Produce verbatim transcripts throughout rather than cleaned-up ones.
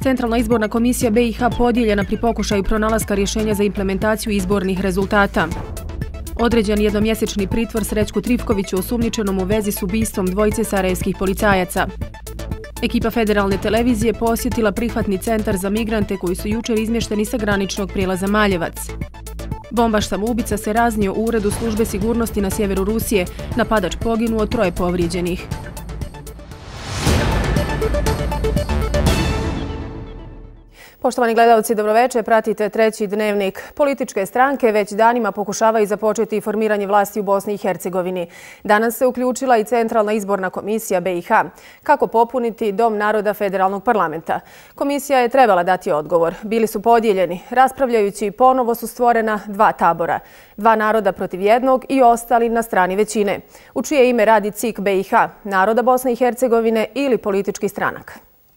Centralna izborna komisija B i H podijeljena pri pokušaju pronalaska rješenja za implementaciju izbornih rezultata. Određen jednomjesečni pritvor Srećku Trifkoviću osumnjičenom u vezi s ubistvom dvojice sarajevskih policajaca. Ekipa federalne televizije posjetila prihvatni centar za migrante koji su jučer izmješteni sa graničnog prijelaza Maljevac. Bombaš samoubica se raznio u uredu službe sigurnosti na sjeveru Rusije. Napadač poginuo, troje povrijeđenih. Poštovani gledalci, dobroveče, pratite treći dnevnik. Političke stranke već danima pokušavaju započeti formiranje vlasti u Bosni i Hercegovini. Danas se uključila i Centralna izborna komisija B i H. Kako popuniti Dom naroda federalnog parlamenta? Komisija je trebala dati odgovor. Bili su podijeljeni. Raspravljajući, ponovo su stvorena dva tabora. Dva naroda protiv jednog i ostali na strani većine. U čije ime radi C I K B i H, naroda Bosne i Hercegovine ili političkih stranaka?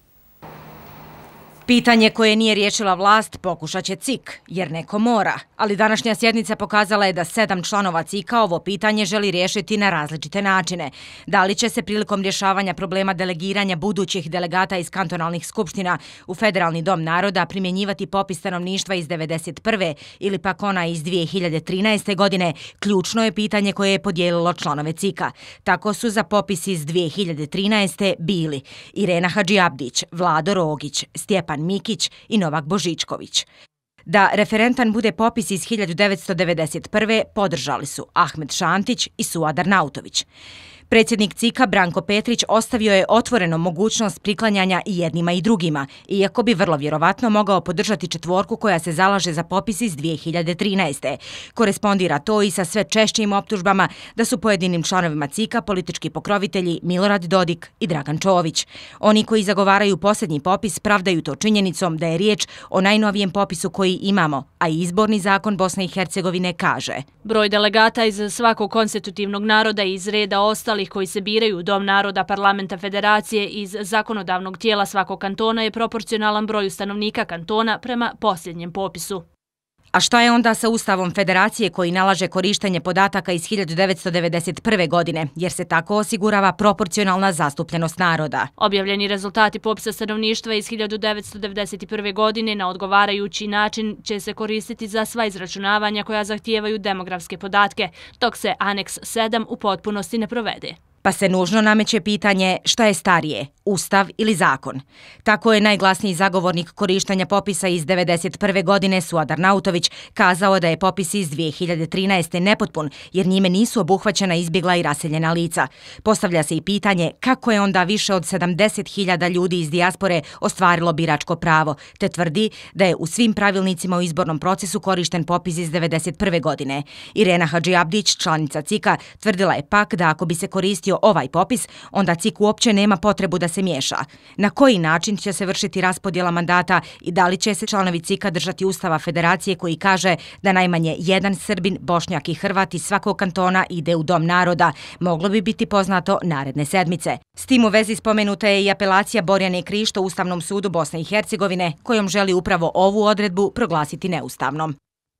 Pitanje koje nije riješila vlast pokušat će C I K, jer neko mora. Ali današnja sjednica pokazala je da sedam članova C I K-a ovo pitanje želi riješiti na različite načine. Da li će se prilikom rješavanja problema delegiranja budućih delegata iz kantonalnih skupština u Federalni dom naroda primjenjivati popis stanovništva iz devedeset prve ili pak ona iz dvije hiljade trinaeste. godine, ključno je pitanje koje je podijelilo članove C I K-a. Tako su za popis iz dvije hiljade trinaeste. bili Irena Hadžiabdić, Vlado Rogić, Stjepan Mikić i Novak Božičković. Da referentan bude popis iz hiljadu devetsto devedeset prve. podržali su Ahmed Šantić i Suad Arnautović. Predsjednik C I K-a Branko Petrić ostavio je otvoreno mogućnost priklanjanja i jednima i drugima, iako bi vrlo vjerovatno mogao podržati četvorku koja se zalaže za popis iz dvije hiljade trinaeste. Korespondira to i sa sve češćim optužbama da su pojedinim članovima C I K-a politički pokrovitelji Milorad Dodik i Dragan Čović. Oni koji zagovaraju posljednji popis pravdaju to činjenicom da je riječ o najnovijem popisu koji imamo, a izborni zakon Bosne i Hercegovine kaže: broj delegata iz svakog konstitutivnog naroda iz reda ostalih koji se biraju u Dom naroda parlamenta federacije iz zakonodavnog tijela svakog kantona je proporcionalan broju stanovnika kantona prema posljednjem popisu. A šta je onda sa Ustavom Federacije koji nalaže korištenje podataka iz hiljadu devetsto devedeset prve. godine, jer se tako osigurava proporcionalna zastupljenost naroda? Objavljeni rezultati popisa stanovništva iz hiljadu devetsto devedeset prve. godine na odgovarajući način će se koristiti za sva izračunavanja koja zahtijevaju demografske podatke, dok se aneks sedam u potpunosti ne provede. Pa se nužno nameće pitanje šta je starije, Ustav ili zakon. Tako je najglasniji zagovornik korištenja popisa iz devedeset prve. godine Suad Arnautović kazao da je popis iz dvije hiljade trinaeste. nepotpun jer njime nisu obuhvaćena izbjegla i raseljena lica. Postavlja se i pitanje kako je onda više od sedamdeset hiljada ljudi iz dijaspore ostvarilo biračko pravo, te tvrdi da je u svim pravilnicima u izbornom procesu korišten popis iz devedeset prve. godine. Irena Hadžiabdić, članica C I K-a, tvrdila je pak da ako bi se koristio ovaj popis, onda C I K uopće nema potrebu da se miješa. Na koji način će se vršiti raspodjela mandata i da li će se članovi C I K-a držati Ustava Federacije koji kaže da najmanje jedan Srbin, Bošnjak i Hrvat iz svakog kantona ide u Dom naroda, moglo bi biti poznato naredne sedmice. S tim u vezi spomenuta je i apelacija Borjane Krišto Ustavnom sudu Bosne i Hercegovine, kojom želi upravo ovu odredbu proglasiti neustavnom.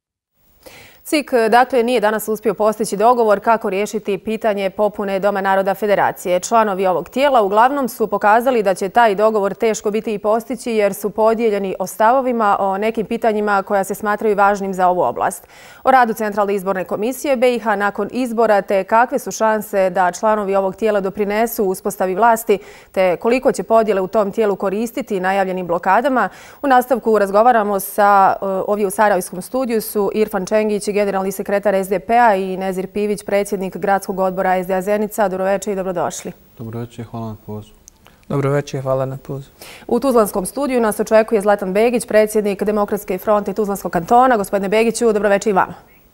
C I K dakle nije danas uspio postići dogovor kako riješiti pitanje popune Doma naroda federacije. Članovi ovog tijela uglavnom su pokazali da će taj dogovor teško biti i postići jer su podijeljeni o stavovima o nekim pitanjima koja se smatraju važnim za ovu oblast. O radu Centralne izborne komisije B i H nakon izbora te kakve su šanse da članovi ovog tijela doprinesu uspostavi vlasti te koliko će podjele u tom tijelu koristiti najavljenim blokadama. U nastavku razgovaramo sa ovdje u Sarajevskom studiju su Irfan Čengić, generalni sekretar S D P-a i Nezir Pivić, predsjednik gradskog odbora S D A Zenica. Dobroveče i dobrodošli. Dobroveče, hvala na pozivu. Dobroveče, hvala na pozivu. U Tuzlanskom studiju nas očekuje Zlatan Begić, predsjednik Demokratske fronte Tuzlanskog kantona. Gospodine Begiću, dobroveče i vama.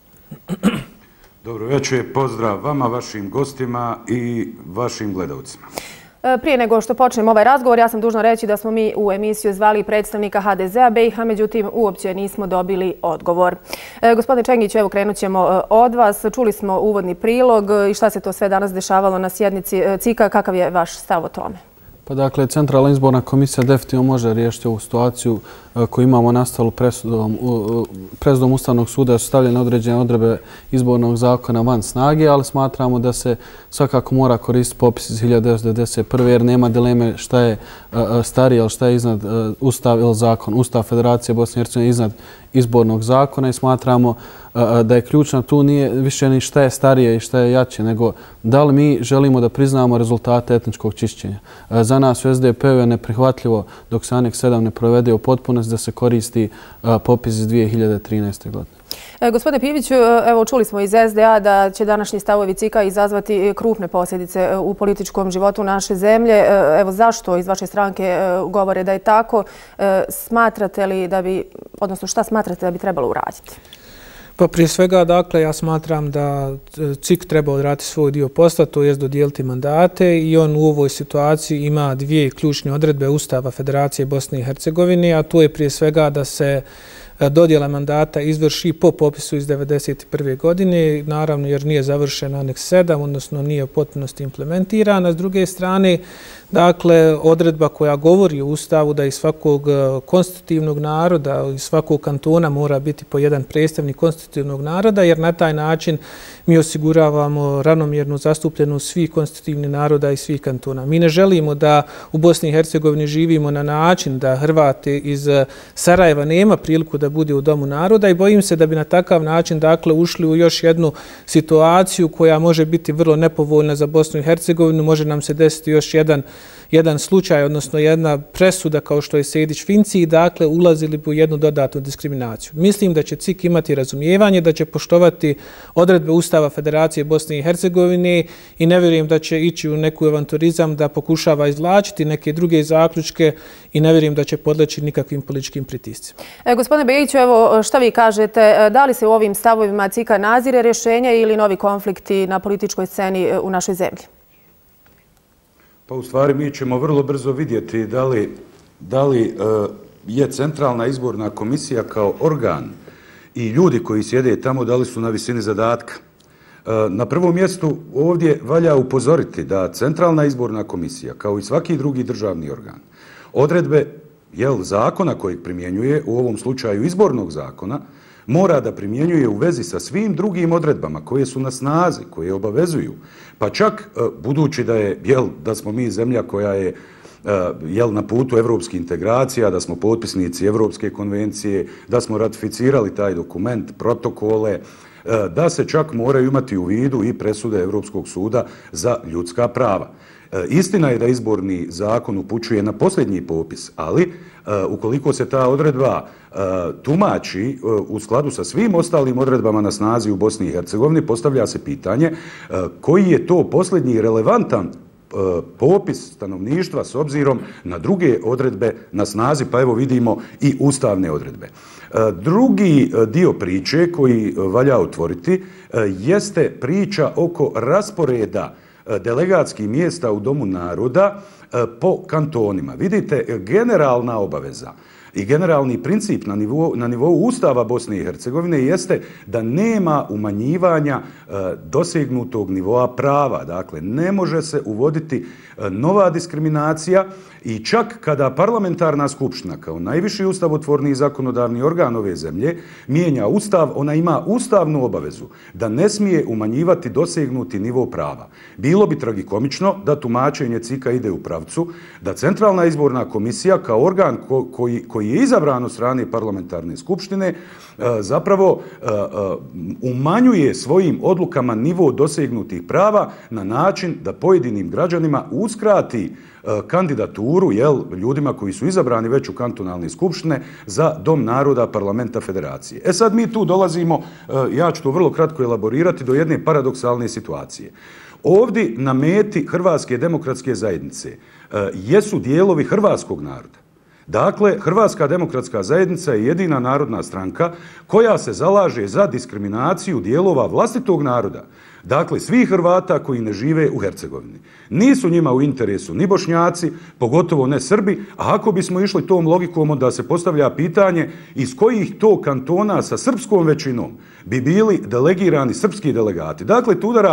Dobroveče, pozdrav vama, vašim gostima i vašim gledalcima. Prije nego što počnemo ovaj razgovor, ja sam dužna reći da smo mi u emisiju zvali predstavnika H D Z-a B i H, međutim uopće nismo dobili odgovor. Gospodine Čengić, evo krenut ćemo od vas. Čuli smo uvodni prilog i šta se to sve danas dešavalo na sjednici C I K-a. Kakav je vaš stav o tome? Pa dakle, Centralna izborna komisija definitivno može riješiti ovu situaciju koju imamo nastalu presudom, presudom Ustavnog suda da su stavljene određene odredbe izbornog zakona van snage, ali smatramo da se svakako mora koristiti popis iz hiljadu devetsto devedeset prve jer nema dileme šta je starije ili šta je iznad Ustav ili zakon. Ustav Federacije Bosne i Hercegovine je iznad izbornog zakona i smatramo da je ključno tu nije više ni šta je starije i šta je jače, nego da li mi želimo da priznamo rezultate etničkog čišćenja. Za nas u S D P-u je neprihvatljivo dok se Aneks sedam ne provede u potpunosti da se koristi popis iz dvije hiljade trinaeste. godine. E, gospodine Piviću, evo čuli smo iz S D A da će današnji stavovi C I K-a izazvati krupne posljedice u političkom životu naše zemlje. Evo zašto iz vaše stranke govore da je tako? Smatrate li da bi, odnosno šta smatrate da bi trebalo uraditi? Pa prije svega, dakle, ja smatram da C I K treba odraditi svoj dio posla, to jest dodijeliti mandate i on u ovoj situaciji ima dvije ključne odredbe Ustava Federacije Bosne i Hercegovine, a to je prije svega da se dodjela mandata izvrši po popisu iz devedeset prve. godine, naravno jer nije završen Aneks sedam, odnosno nije u potpunosti implementirana. S druge strane, dakle, odredba koja govori u Ustavu da iz svakog konstitutivnog naroda, iz svakog kantona mora biti po jedan predstavnik konstitutivnog naroda, jer na taj način mi osiguravamo ravnomjernu zastupljenost svih konstitutivnih naroda i svih kantona. Mi ne želimo da u Bosni i Hercegovini živimo na način da Hrvati iz Sarajeva nema priliku da bude u Domu naroda i bojim se da bi na takav način dakle ušli u još jednu situaciju koja može biti vrlo nepovoljna za Bosnu i Hercegovinu. Može nam se desiti još jedan jedan slučaj, odnosno jedna presuda kao što je Sejdić-Finci i dakle ulazili bi u jednu dodatnu diskriminaciju. Mislim da će C I K imati razumijevanje, da će poštovati odredbe Ustava Federacije Bosne i Hercegovine i ne vjerujem da će ići u neku avanturizam da pokušava izvlačiti neke druge zaključke i ne vjerujem da će podleći nikakvim političkim pritiscima. E, gospodine Bejiću, evo šta vi kažete, da li se u ovim stavovima C I K-a nazire rješenja ili novi konflikti na političkoj sceni u našoj zemlji? Pa u stvari mi ćemo vrlo brzo vidjeti da li, da li uh, je Centralna izborna komisija kao organ i ljudi koji sjede tamo da li su na visini zadatka. Uh, na prvom mjestu ovdje valja upozoriti da Centralna izborna komisija kao i svaki drugi državni organ odredbe jel, zakona kojeg primjenjuje, u ovom slučaju izbornog zakona, mora da primjenjuje u vezi sa svim drugim odredbama koje su na snazi, koje obavezuju. Pa čak, budući da je, jel, da smo mi zemlja koja je jel, na putu evropskih integracija, da smo potpisnici Evropske konvencije, da smo ratificirali taj dokument, protokole, da se čak moraju imati u vidu i presude Evropskog suda za ljudska prava. Istina je da izborni zakon upućuje na posljednji popis, ali ukoliko se ta odredba tumači u skladu sa svim ostalim odredbama na snazi u Bosni i Hercegovini, postavlja se pitanje koji je to posljednji relevantan popis stanovništva s obzirom na druge odredbe na snazi, pa evo vidimo i ustavne odredbe. Drugi dio priče koji valja otvoriti jeste priča oko rasporeda delegatskih mjesta u Domu naroda po kantonima. Vidite, generalna obaveza i generalni princip na nivou, na nivou Ustava Bosne i Hercegovine jeste da nema umanjivanja e, dosegnutog nivoa prava. Dakle, ne može se uvoditi e, nova diskriminacija i čak kada parlamentarna skupština kao najviši ustavotvorni i zakonodavni organ ove zemlje mijenja Ustav, ona ima ustavnu obavezu da ne smije umanjivati dosegnuti nivo prava. Bilo bi tragikomično da tumačenje C I K-a ide u pravcu da Centralna izborna komisija kao organ ko, koji, koji je izabran od strane parlamentarne skupštine zapravo umanjuje svojim odlukama nivo dosegnutih prava na način da pojedinim građanima uskrati kandidaturu jel, ljudima koji su izabrani već u kantonalne skupštine za Dom naroda Parlamenta Federacije. E sad mi tu dolazimo, ja ću to vrlo kratko elaborirati, do jedne paradoksalne situacije. Ovdje na meti Hrvatske demokratske zajednice jesu dijelovi hrvatskog naroda. Dakle, Hrvatska demokratska zajednica je jedina narodna stranka koja se zalaže za diskriminaciju dijelova vlastitog naroda. Dakle, svi Hrvata koji ne žive u Hercegovini. Nisu njima u interesu ni Bošnjaci, pogotovo ne Srbi, a ako bismo išli tom logikom, onda se postavlja pitanje iz kojih to kantona sa srpskom većinom bi bili delegirani srpski delegati. Dakle, tu udara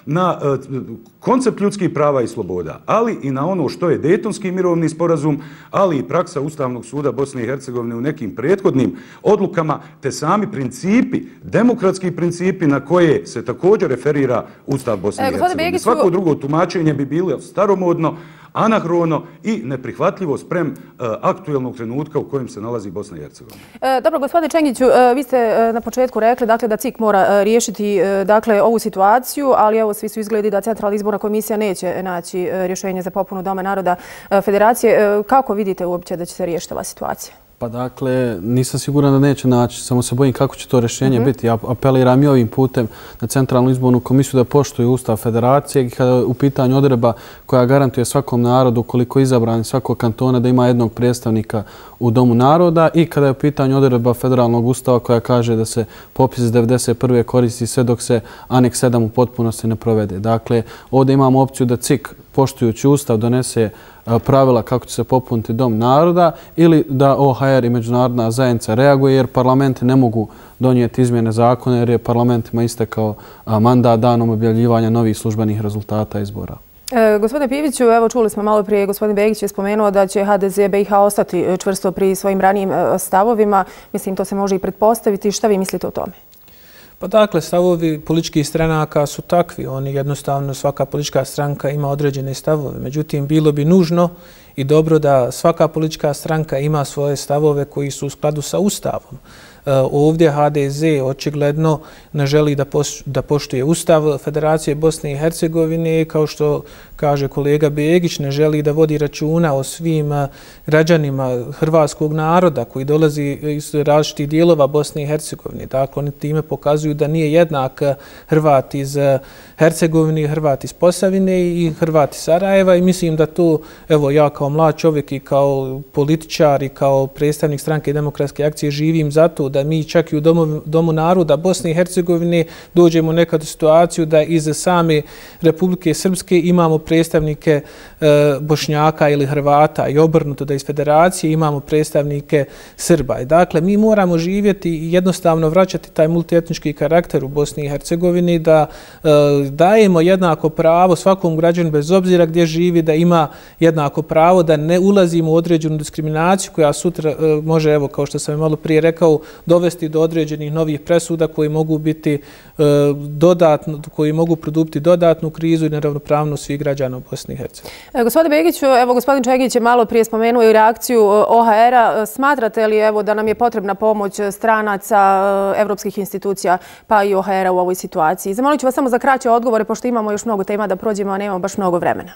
na koncept ljudskih prava i sloboda, ali i na ono što je Dejtonski mirovni sporazum, ali i praksa Ustavnog suda Bosne i Hercegovine u nekim prethodnim odlukama, te sami principi, demokratski principi na koje se također referira Ustav Bosne i Hercegovine. Svako drugo tumačenje bi bilo staromodno, anahrono i neprihvatljivo sprem aktuelnog trenutka u kojem se nalazi Bosna i Hercegovina. Dobro, gospodine Čengiću, vi ste na početku rekli da C I K mora riješiti ovu situaciju, ali evo svi su izgledi da Centralna izborna komisija neće naći rješenje za popunu Doma naroda Federacije. Kako vidite uopće da će se riješiti ova situacija? Pa dakle, nisam siguran da neće naći, samo se bojim kako će to rješenje biti. Ja apeliram i ovim putem na Centralnu izbornu komisiju da poštuje Ustav Federacije i kada je u pitanju odredba koja garantuje svakom narodu, ukoliko je izabran svakog kantona, da ima jednog predstavnika u Domu naroda, i kada je u pitanju odredba Federalnog ustava koja kaže da se popis iz devedeset prve koristi sve dok se Aneks sedam u potpunosti ne provede. Dakle, ovdje imamo opciju da C I K poštujući Ustav donese pravila kako će se popuniti Dom naroda ili da O H R i međunarodna zajednica reaguje, jer parlamenti ne mogu donijeti izmjene zakona jer je parlamentima istekao mandat danom objavljivanja novih službenih rezultata izbora. Gospodine Piviću, evo čuli smo malo prije, gospodin Begić je spomenuo da će H D Z B i H ostati čvrsto pri svojim ranijim stavovima. Mislim, to se može i pretpostaviti. Šta vi mislite o tome? Pa dakle, stavovi političkih stranaka su takvi. Oni jednostavno, svaka politička stranka ima određene stavove. Međutim, bilo bi nužno i dobro da svaka politička stranka ima svoje stavove koji su u skladu sa Ustavom. Ovdje H D Z očigledno ne želi da poštuje Ustav Federacije Bosne i Hercegovine, kao što kaže kolega Begić, ne želi da vodi računa o svim građanima hrvatskog naroda koji dolazi iz različitih dijelova Bosne i Hercegovine. Dakle, oni time pokazuju da nije jednak Hrvat iz Hercegovine, Hrvat iz Posavine i Hrvat iz Sarajeva, i mislim da to, evo ja kao mlad čovjek i kao političar i kao predstavnik Stranke demokratske akcije živim zato da mi čak i u Domu, Domu naroda Bosne i Hercegovine dođemo nekad u situaciju da iz same Republike Srpske imamo predstavnike e, Bošnjaka ili Hrvata i obrnuto da iz Federacije imamo predstavnike Srba. I dakle, mi moramo živjeti i jednostavno vraćati taj multietnički karakter u Bosni i Hercegovini, da e, dajemo jednako pravo svakom građanu bez obzira gdje živi, da ima jednako pravo, da ne ulazimo u određenu diskriminaciju koja sutra e, može, evo kao što sam malo prije rekao, dovesti do određenih novih presuda koji mogu biti e, dodatno, koji mogu produbiti dodatnu krizu i neravnopravnost svih građana u Bosni i Hercegovini. E, gospodine Begiću, evo gospodin Čengić je malo prije spomenuo i reakciju O H R-a. Smatrate li evo da nam je potrebna pomoć stranaca, evropskih institucija pa i O H R-a u ovoj situaciji? Zamolit ću vas samo za kraće odgovore, pošto imamo još mnogo tema da prođemo, a nemamo baš mnogo vremena.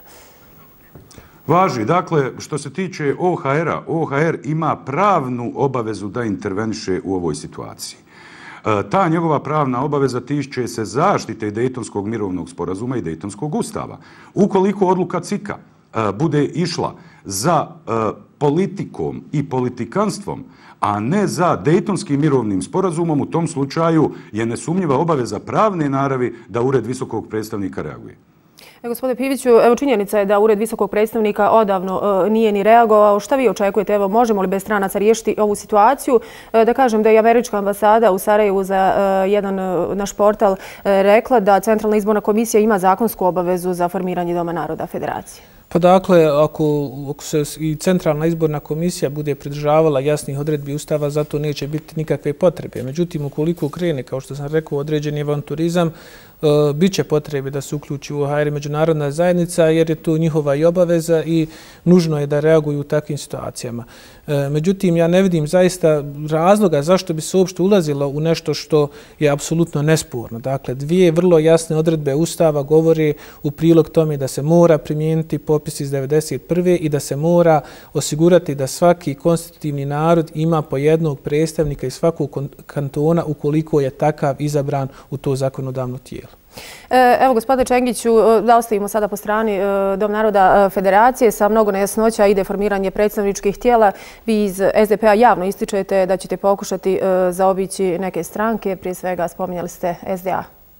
Važi. Dakle, što se tiče O H R-a, O H R ima pravnu obavezu da interveniše u ovoj situaciji. Ta njegova pravna obaveza tiče se zaštite Dejtonskog mirovnog sporazuma i Dejtonskog ustava. Ukoliko odluka C I K-a bude išla za politikom i politikanstvom, a ne za Dejtonskim mirovnim sporazumom, u tom slučaju je nesumnjiva obaveza pravne naravi da Ured visokog predstavnika reaguje. E, gospodine Piviću, evo činjenica je da Ured visokog predstavnika odavno e, nije ni reagovao. Šta vi očekujete? Evo, možemo li bez stranaca riješiti ovu situaciju? E, da kažem da je američka ambasada u Sarajevu za e, jedan e, naš portal e, rekla da Centralna izborna komisija ima zakonsku obavezu za formiranje Doma naroda Federacije. Pa dakle, ako, ako se i Centralna izborna komisija bude pridržavala jasnih odredbi Ustava, zato neće biti nikakve potrebe. Međutim, ukoliko krene, kao što sam rekao, određeni avanturizam, e, bit će potrebe da se uključi u O H R međunarodna zajednica, jer je to njihova i obaveza i nužno je da reaguju u takvim situacijama. E, međutim, ja ne vidim zaista razloga zašto bi se uopšte ulazilo u nešto što je apsolutno nesporno. Dakle, dvije vrlo jasne odredbe Ustava govore u prilog tome da se mora primijeniti popis iz devedeset prve i da se mora osigurati da svaki konstitutivni narod ima po jednog predstavnika iz svakog kantona ukoliko je takav izabran u to zakonodavno tijelo. Evo, gospodine Čengiću, da ostavimo sada po strani Dom naroda Federacije. Sa mnogo nejasnoća ide formiranje predstavničkih tijela. Vi iz S D P-a javno ističete da ćete pokušati zaobići neke stranke. Prije svega spominjali ste S D A.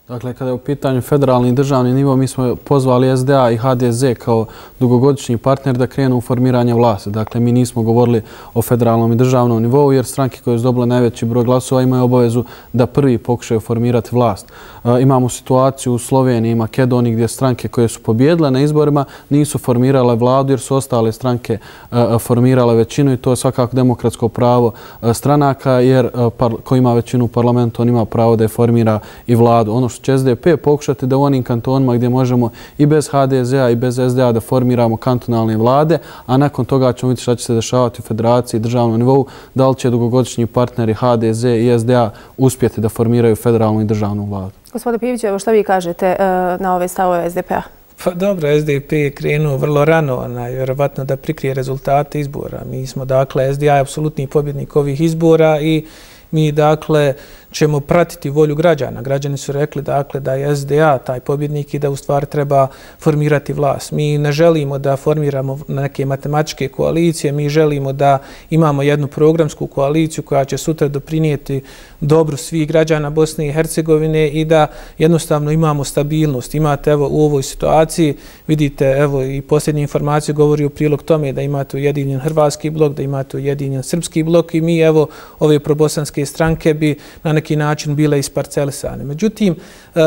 Dakle, kada je u pitanju federalni i državni nivo, mi smo pozvali S D A i H D Z kao dugogodišnji partner da krenu u formiranje vlasti. Dakle, mi nismo govorili o federalnom i državnom nivou, jer stranke koje su dobile najveći broj glasova imaju obavezu da prvi pokušaju formirati vlast. E, imamo situaciju u Sloveniji i Makedoniji gdje stranke koje su pobjedile na izborima nisu formirale vladu jer su ostale stranke e, formirale većinu i to je svakako demokratsko pravo e, stranaka, jer e, par, ko ima većinu u parlamentu, on ima pravo da je formira i vladu. Ono što će S D P pokušati da u onim kantonima gdje možemo i bez H D Z a i bez S D A da formiramo kantonalne vlade, a nakon toga ćemo vidjeti šta će se dešavati u federaciji i državnom nivou, da li će dugogodišnji partneri H D Z i S D A uspjeti da formiraju federalnu i državnu vladu. Gospodine Pivić, evo šta vi kažete na ove stavove S D P-a? Pa dobro, S D P je krenuo vrlo rano, vjerovatno da prikrije rezultate izbora. Mi smo, dakle, S D A je apsolutni pobjednik ovih izbora i mi, dakle, ćemo pratiti volju građana. Građani su rekli, dakle, da je S D A taj pobjednik i da u stvari treba formirati vlast. Mi ne želimo da formiramo neke matematičke koalicije, mi želimo da imamo jednu programsku koaliciju koja će sutra doprinijeti dobru svih građana Bosne i Hercegovine i da jednostavno imamo stabilnost. Imate, evo, u ovoj situaciji, vidite, evo, i posljednje informacije govori u prilog tome da imate ujedinjen hrvatski blok, da imate ujedinjen srpski blok i mi, evo, ove probosanske stranke bi na neki način bile isparcelisane. Međutim,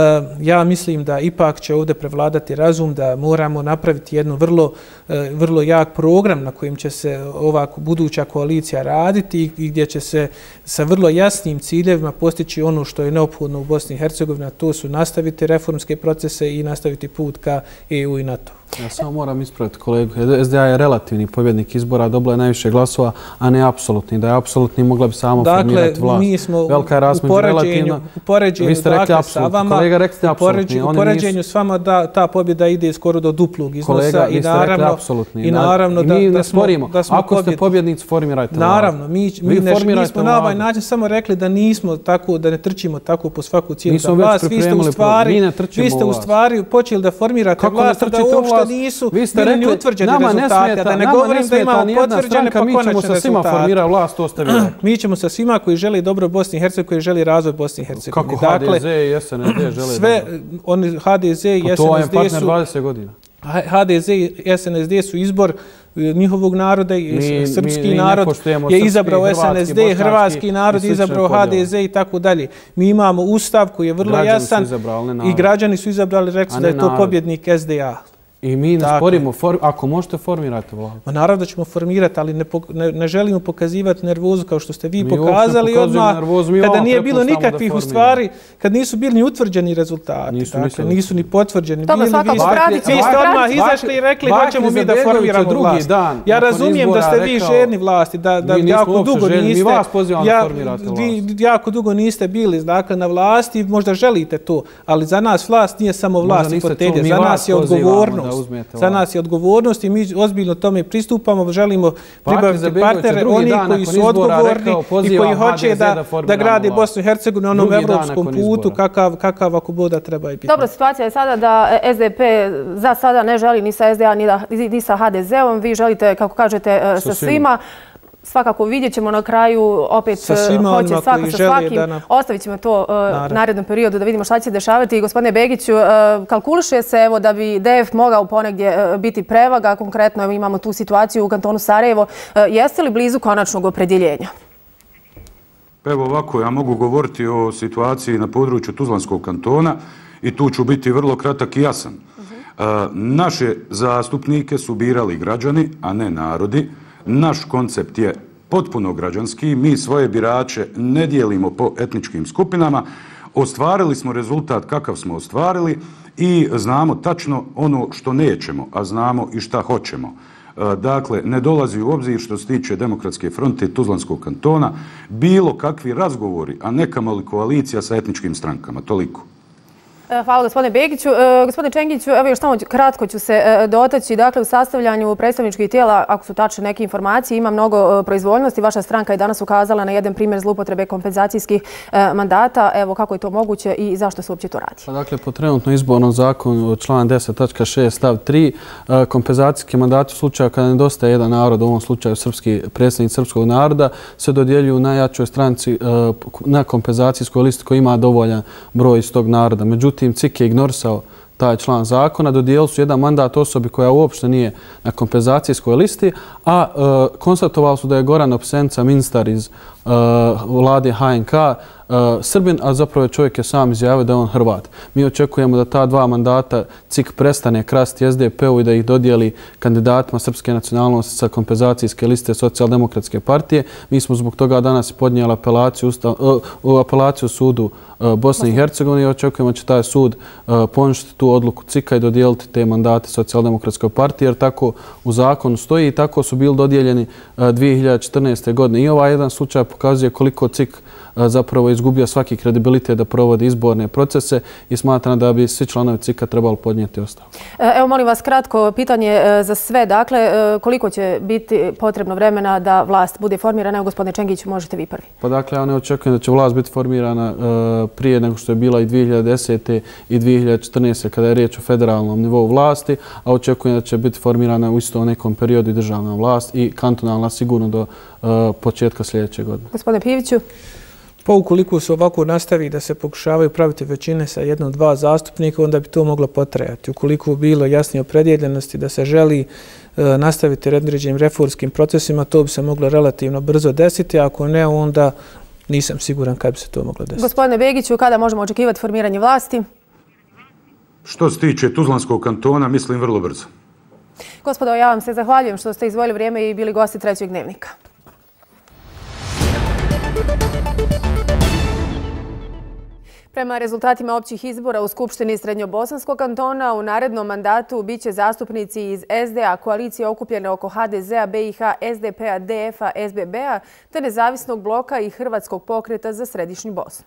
ja mislim da ipak će ovdje prevladati razum, da moramo napraviti jednu vrlo, vrlo jak program na kojim će se ova buduća koalicija raditi i gdje će se sa vrlo jasnim ciljevima postići ono što je neophodno u Bosni i Hercegovini, a to su nastaviti reformske procese i nastaviti put ka E U i NATO. Ja samo moram ispraviti kolegu. S D A je relativni pobjednik izbora, dobila je najviše glasova, a ne apsolutni. Da je apsolutni, mogla bi samo dakle, formirati vlast. Mi smo velika je razmeđu relativna. U poređenju, vi ste rekli dakle, apsolutni. sa vama, Kolega, rekli apsolutni. U poređenju s vama da ta pobjeda ide skoro do duplog iznosa. Kolega, i vi ste naravno, rekli apsolutni. I naravno da, mi da, ne smo, sporimo. da smo Ako ste pobjedni. pobjednici, formirajte vladu. Naravno, mi, mi, ne, mi smo na ovaj način samo rekli da nismo tako, da ne trčimo tako po svaku cijelu za vlast. Vi ste u stvari, vi ste u stvari počeli da formirate vlast, da uopšte nisu bili ni utvrđeni rezultate, da ne govorim da imamo potvrđene pa konačne rezultate. Mi ćemo sa svima koji žele dobro Bosni i Hercegovini, koji žele razvoj Bosni i Hercegovini. Kako H D Z i S N S D žele sve, oni H D Z i S N S D su... To je partner dvadeset godina. H D Z i S N S D su izbor njihovog naroda i srpski narod je izabrao S N S D, hrvatski narod je izabrao H D Z i tako dalje. Mi imamo ustav koji je vrlo jasan i građani su izabrali, rekli da je to pobjednik S D A. I mi ne sporimo, ako možete formirati vladu. Naravno da ćemo formirati, ali ne želimo pokazivati nervozu kao što ste vi pokazali odmah, kada nije bilo nikakvih u stvari, kad nisu bili ni utvrđeni rezultati, dakle nisu ni potvrđeni. Vi ste odmah izašli i rekli hoćemo mi da formiramo vlast. Ja razumijem da ste vi žedni vlasti, da jako dugo niste, jako dugo niste bili na vlasti, možda želite to, ali za nas vlast nije samo vlast i fotelje, za nas je odgovornost. Za nas je odgovornost i mi ozbiljno tome pristupamo, želimo pribaviti partnere, oni koji su odgovorni i koji hoće da grade Bosnu i Hercegovinu na onom evropskom putu kakav ako boda treba i biti. Dobro, situacija je sada da S D P za sada ne želi ni sa S D A ni sa H D Z-om, vi želite, kako kažete, sa svima. Svakako vidjet ćemo na kraju, opet hoće svako sa svakim. Ostavit ćemo to u narednom periodu da vidimo šta će se dešavati. Gospodine Begiću, kalkuliše se evo da bi D F mogao ponegdje biti prevaga. Konkretno imamo tu situaciju u kantonu Sarajevo. Jeste li blizu konačnog opredjeljenja? Evo ovako, ja mogu govoriti o situaciji na području Tuzlanskog kantona i tu ću biti vrlo kratak i jasan. Naše zastupnike su birali građani, a ne narodi. Naš koncept je potpuno građanski, mi svoje birače ne dijelimo po etničkim skupinama, ostvarili smo rezultat kakav smo ostvarili i znamo tačno ono što nećemo, a znamo i šta hoćemo. Dakle, ne dolazi u obzir što se tiče Demokratske fronte i Tuzlanskog kantona bilo kakvi razgovori, a ne kamoli koalicija sa etničkim strankama, toliko. Hvala gospodine Begiću. Gospodine Čengiću, evo još samo kratko ću se dotaći. Dakle, u sastavljanju predstavničkih tijela, ako su tačne neke informacije, ima mnogo proizvoljnosti. Vaša stranka je danas ukazala na jedan primjer zloupotrebe kompenzacijskih mandata. Evo, kako je to moguće i zašto se uopće to radi? Dakle, po trenutno izbornom zakonu član deset tačka šest stav tri, kompenzacijski mandati u slučaju kada nedostaje jedan narod, u ovom slučaju srpski predstavnik srpskog naroda, se dodjeljuju najjačoj stranci na kompenzacijskoj listi koji ima dovoljan broj iz tog naroda. Međutim, C I K je ignorisao taj član zakona, dodijelili su jedan mandat osobi koja uopšte nije na kompenzacijskoj listi, a e, konstatovali su da je Goran Opsenca, ministar iz e, vlade H N K, e, Srbin, a zapravo je čovjek je sam izjavio da je on Hrvat. Mi očekujemo da ta dva mandata C I K prestane krasti S D P-u i da ih dodijeli kandidatima srpske nacionalnosti sa kompenzacijske liste Socijaldemokratske partije. Mi smo zbog toga danas podnijeli apelaciju, ustav, uh, apelaciju sudu uh, Bosne i Hercegovine i očekujemo da će taj sud uh, poništiti tu odluku C I K-a i dodijeliti te mandate Socijaldemokratskoj partiji, jer tako u zakonu stoji i tako su bili dodijeljeni uh, dvije hiljade četrnaeste. godine. I ovaj jedan slučaj pokazuje koliko C I K zapravo izgubio svaki kredibilitet da provodi izborne procese i smatram da bi svi članovi C I K-a trebali podnijeti ostavku. Evo, molim vas, kratko pitanje za sve. Dakle, koliko će biti potrebno vremena da vlast bude formirana? Evo, gospodine Čengiću, možete vi prvi. Pa dakle, ja ne očekujem da će vlast biti formirana prije nego što je bila i dvije hiljade desete. i dvije hiljade četrnaeste. kada je riječ o federalnom nivou vlasti, a očekujem da će biti formirana u istom nekom periodu i državna vlast i kantonalna sigurno do početka sljedeće godine. Gospodine Piviću. Pa ukoliko se ovako nastavi da se pokušavaju praviti većine sa jednom, dva zastupnika, onda bi to moglo potrajati. Ukoliko bi bilo jasnije opredjeljenosti da se želi e, nastaviti određenim reformskim procesima, to bi se moglo relativno brzo desiti, a ako ne, onda nisam siguran kada bi se to moglo desiti. Gospodine Begiću, kada možemo očekivati formiranje vlasti? Što se tiče Tuzlanskog kantona, mislim vrlo brzo. Gospodo, ja vam se zahvaljujem što ste izdvojili vrijeme i bili gosti Trećeg dnevnika. Prema rezultatima općih izbora u Skupštini Srednjobosanskog kantona u narednom mandatu biće zastupnici iz S D A, koalicije okupljene oko H D Z-a, B I H, S D P-a, D F-a, S B B-a, te Nezavisnog bloka i Hrvatskog pokreta za središnju Bosnu.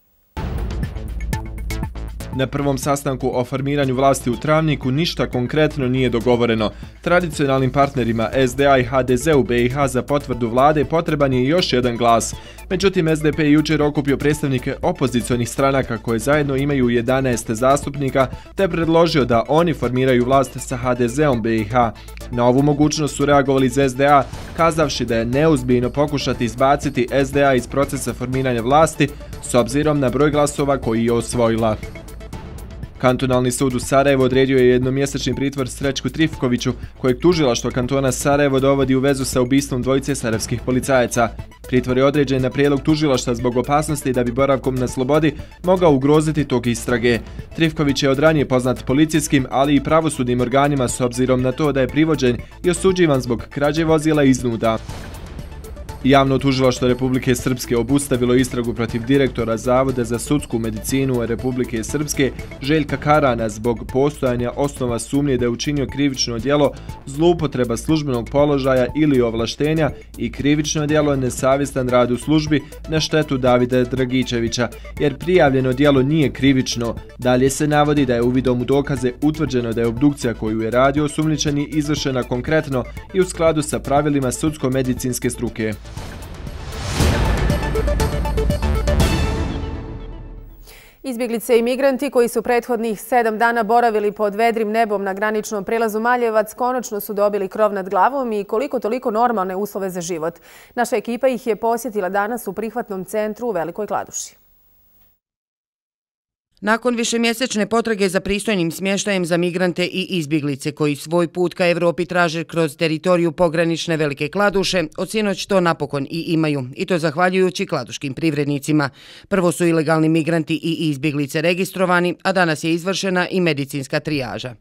Na prvom sastanku o formiranju vlasti u Travniku ništa konkretno nije dogovoreno. Tradicionalnim partnerima S D A i H D Z u B I H za potvrdu vlade potreban je još jedan glas. Međutim, S D P je jučer okupio predstavnike opozicionih stranaka koje zajedno imaju jedanaest zastupnika, te predložio da oni formiraju vlast sa H D Z-om B I H. Na ovu mogućnost su reagovali iz S D A, kazavši da je neuzbiljno pokušati izbaciti S D A iz procesa formiranja vlasti s obzirom na broj glasova koji je osvojila. Kantonalni sud u Sarajevu odredio je jednomjesečni pritvor Srećku Trifkoviću, kojeg tužilaštvo kantona Sarajevo dovodi u vezu sa ubistvom dvojice sarajevskih policajaca. Pritvor je određen na prijedlog tužilaštva zbog opasnosti da bi boravkom na slobodi mogao ugroziti tok istrage. Trifković je od ranije poznat policijskim, ali i pravosudnim organima s obzirom na to da je privođen i osuđivan zbog krađe vozila iznuda. Javno tužilaštvo Republike Srpske obustavilo istragu protiv direktora Zavoda za sudsku medicinu Republike Srpske Željka Karana zbog postojanja osnova sumnje da je učinio krivično djelo zloupotreba službenog položaja ili ovlaštenja i krivično djelo nesavjestan rad u službi na štetu Davida Dragičevića, jer prijavljeno djelo nije krivično. Dalje se navodi da je uvidom u dokaze utvrđeno da je obdukcija koju je radio osumnjičeni izvršena konkretno i u skladu sa pravilima sudsko-medicinske struke. Izbjeglice i migranti koji su prethodnih sedam dana boravili pod vedrim nebom na graničnom prelazu Maljevac konačno su dobili krov nad glavom i koliko toliko normalne uslove za život. Naša ekipa ih je posjetila danas u prihvatnom centru u Velikoj Kladuši. Nakon višemjesečne potrage za pristojnim smještajem za migrante i izbjeglice koji svoj put ka Evropi traže kroz teritoriju pogranične Velike Kladuše, od sinoć to napokon i imaju, i to zahvaljujući kladuškim privrednicima. Prvo su ilegalni migranti i izbjeglice registrovani, a danas je izvršena i medicinska trijaža.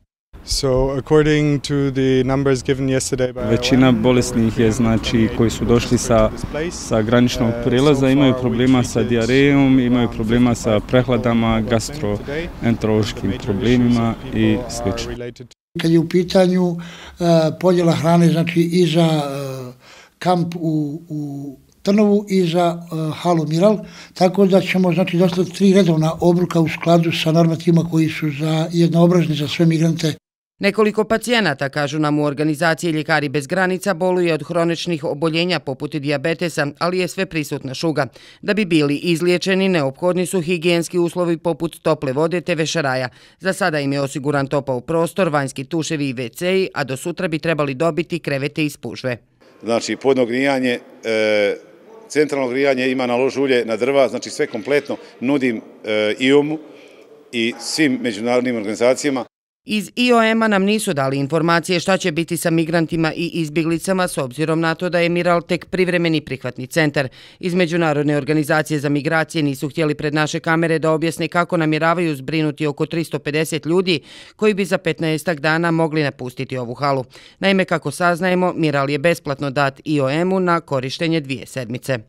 Većina bolesnih je, znači, koji su došli sa, sa graničnog prijelaza imaju problema sa dijarejom, imaju problema sa prehladama, gastroenterološkim problemima i slično. Kad je u pitanju uh, podjela hrane, znači i za uh, kamp u, u Trnovu i za halu Miral, tako da ćemo znači dostaviti tri redovna obroka u skladu sa normativima koji su za jednoobrazni za sve migrante. Nekoliko pacijenata, kažu nam u organizaciji Ljekari bez granica, boluje od hroničnih oboljenja poput dijabetesa, ali je sve prisutna šuga. Da bi bili izliječeni, neophodni su higijenski uslovi poput tople vode te vešaraja. Za sada im je osiguran topao prostor, vanjski tuševi i ve ce-i, a do sutra bi trebali dobiti krevete i spužve. Znači, podno grijanje, e, centralno grijanje ima na lož ulje, na drva, znači sve kompletno nudim e, i o em-u i svim međunarodnim organizacijama. Iz i o em-a nam nisu dali informacije šta će biti sa migrantima i izbjeglicama s obzirom na to da je Miral tek privremeni prihvatni centar. Iz Međunarodne organizacije za migracije nisu htjeli pred naše kamere da objasne kako namjeravaju zbrinuti oko tristo pedeset ljudi koji bi za petnaestak dana mogli napustiti ovu halu. Naime, kako saznajemo, Miral je besplatno dat i o em-u na korištenje dvije sedmice.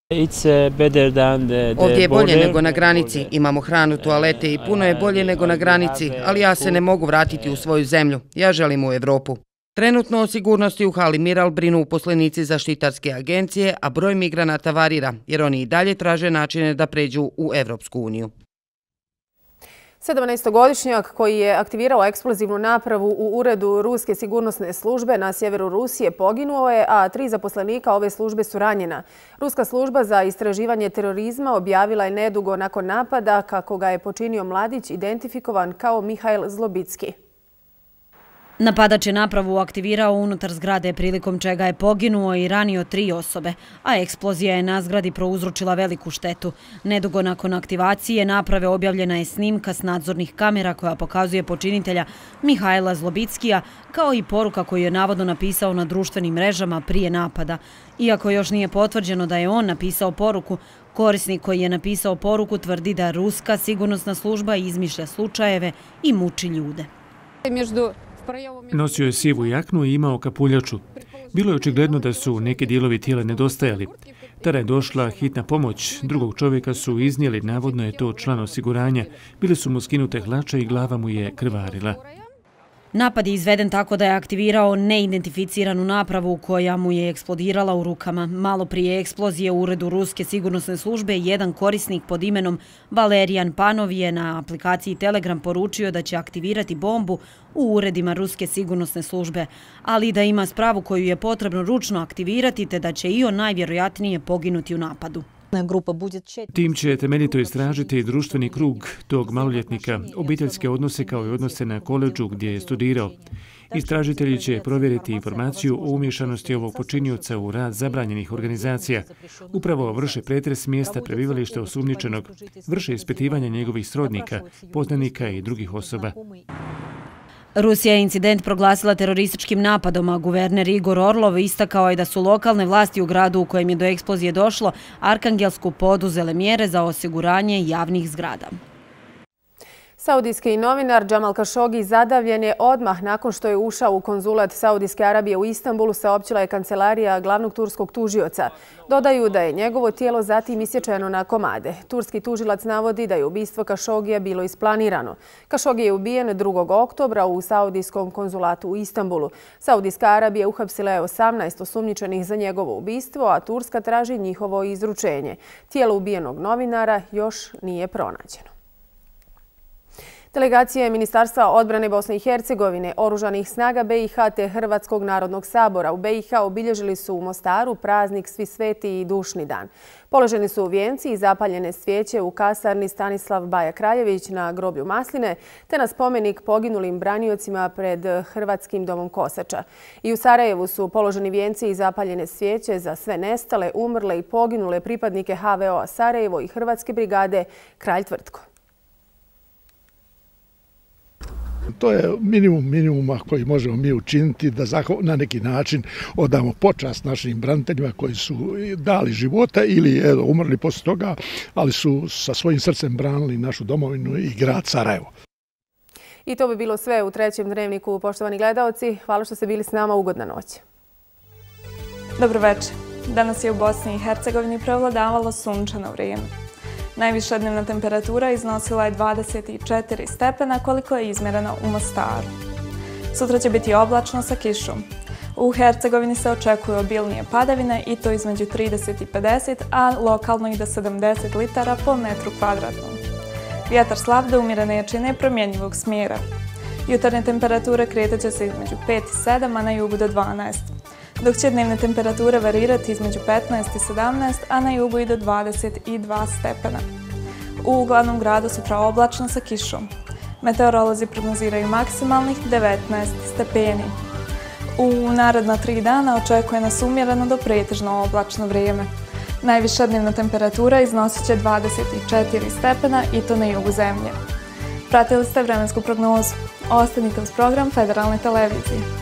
Ovdje je bolje nego na granici, imamo hranu, toalete i puno je bolje nego na granici, ali ja se ne mogu vratiti u svoju zemlju, ja želim u Evropu. Trenutno o sigurnosti u hali Miral brinu uposlenici zaštitarske agencije, a broj migranata varira, jer oni i dalje traže načine da pređu u Evropsku uniju. sedamnaestogodišnjak koji je aktivirao eksplozivnu napravu u uredu Ruske sigurnosne službe na sjeveru Rusije poginuo je, a tri zaposlenika ove službe su ranjena. Ruska služba za istraživanje terorizma objavila je nedugo nakon napada kako ga je počinio mladić identifikovan kao Mihail Zlobicki. Napadač je napravu aktivirao unutar zgrade prilikom čega je poginuo i ranio tri osobe, a eksplozija je na zgradi prouzročila veliku štetu. Nedugo nakon aktivacije naprave objavljena je snimka s nadzornih kamera koja pokazuje počinitelja Mihajla Zlobickija, kao i poruka koju je navodno napisao na društvenim mrežama prije napada. Iako još nije potvrđeno da je on napisao poruku, korisnik koji je napisao poruku tvrdi da Ruska sigurnosna služba izmišlja slučajeve i muči ljude. Nosio je sivu jaknu i imao kapuljaču. Bilo je očigledno da su neki dijelovi tijela nedostajali. Tada je došla hitna pomoć. Drugog čovjeka su iznijeli, navodno je to član osiguranja. Bile su mu skinute hlače i glava mu je krvarila. Napad je izveden tako da je aktivirao neidentificiranu napravu koja mu je eksplodirala u rukama. Malo prije eksplozije u uredu Ruske sigurnosne službe jedan korisnik pod imenom Valerijan Panov je na aplikaciji Telegram poručio da će aktivirati bombu u uredima Ruske sigurnosne službe, ali da ima spravu koju je potrebno ručno aktivirati te da će i on najvjerojatnije poginuti u napadu. Tim će temeljito istražiti društveni krug tog maloljetnika, obiteljske odnose kao i odnose na koledžu gdje je studirao. Istražitelji će provjeriti informaciju o umješanosti ovog počinioca u rad zabranjenih organizacija. Upravo vrše pretres mjesta prebivališta osumnjičenog, vrše ispitivanje njegovih srodnika, poznanika i drugih osoba. Rusija je incident proglasila terorističkim napadom, a guverner Igor Orlov istakao je da su lokalne vlasti u gradu u kojem je do eksplozije došlo Arkangelsku poduzele mjere za osiguranje javnih zgrada. Saudijski novinar Džamal Kašogi zadavljen je odmah nakon što je ušao u konzulat Saudijske Arabije u Istanbulu, saopćila je kancelarija glavnog turskog tužioca. Dodaju da je njegovo tijelo zatim isječeno na komade. Turski tužilac navodi da je ubistvo Kašogija bilo isplanirano. Kašogi je ubijen drugog oktobra u saudijskom konzulatu u Istanbulu. Saudijska Arabija uhapsila je osamnaest osumnjičenih za njegovo ubistvo, a Turska traži njihovo izručenje. Tijelo ubijenog novinara još nije pronađeno. Delegacije Ministarstva odbrane Bosne i Hercegovine, Oružanih snaga be i ha te Hrvatskog narodnog sabora u be i ha obilježili su u Mostaru praznik Svi sveti i Dušni dan. Položeni su vijenci i zapaljene svijeće u kasarni Stanislav Baja Kraljević na groblju Masline, te na spomenik poginulim braniocima pred Hrvatskim domom Kosača. I u Sarajevu su položeni vijenci i zapaljene svijeće za sve nestale, umrle i poginule pripadnike ha ve o-a Sarajevo i Hrvatske brigade Kralj Tvrtko. To je minimum minimuma koji možemo mi učiniti da na neki način odamo počast našim braniteljima koji su dali života ili evo, umrli poslije toga, ali su sa svojim srcem branili našu domovinu i grad Sarajevo. I to bi bilo sve u trećem dnevniku, poštovani gledaoci. Hvala što ste bili s nama. Ugodna noć. Dobro večer. Danas je u Bosni i Hercegovini prevladavalo sunčano vrijeme. Najviša dnevna temperatura iznosila je dvadeset četiri stepena koliko je izmjereno u Mostaru. Sutra će biti oblačno sa kišom. U Hercegovini se očekuju obilnije padavine i to između trideset i pedeset, a lokalno i do sedamdeset litara po metru kvadratnom. Vjetar slab do umjerene jačine promjenjivog smjera. Jutarnje temperature kretat će se između pet i sedam, a na jugu do dvanaest. Dok će dnevne temperature varirati između petnaest i sedamnaest, a na jugu i do dvadeset dva stepena. U glavnom gradu sutra oblačno sa kišom. Meteorolozi prognoziraju maksimalnih devetnaest stepeni. U naredna tri dana očekuje nas umjereno do pretežno oblačno vrijeme. Najviša dnevna temperatura iznosit će dvadeset četiri stepena i to na jugu zemlje. Pratili ste vremensku prognozu. Ostanite uz program Federalne televizije.